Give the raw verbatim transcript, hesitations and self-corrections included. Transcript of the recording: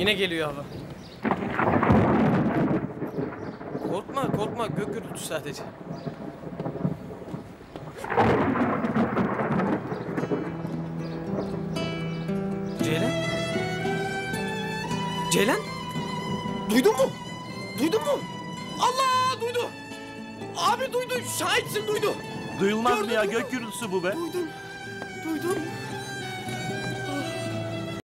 Yine geliyor hava. Korkma korkma, gök gürültüsü sadece. Ceylan? Ceylan? Duydun mu? Duydun mu? Allah, duydu. Abi duydu, şahitsin, duydu. Duyulmaz Gördün mı ya? mü? Gök gürültüsü bu be. Duydum. Duydum.